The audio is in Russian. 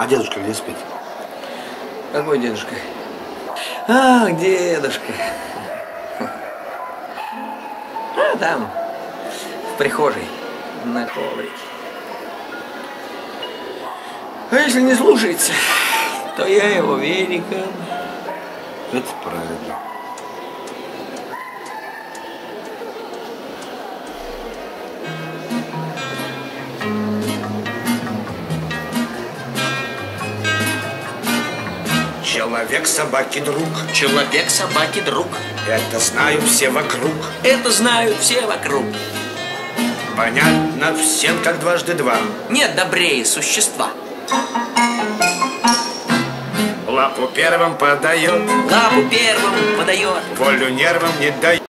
А дедушка где спит? Какой дедушка? Ах, дедушка. А там, в прихожей, на коврике. А если не слушается, то я его веником. Это правильно. Человек собаки друг. Человек собаки друг. Это знают все вокруг. Это знают все вокруг. Понятно всем, как дважды два. Нет добрее существа. Лапу первым подает, Лапу первым подает. волю нервам не дает.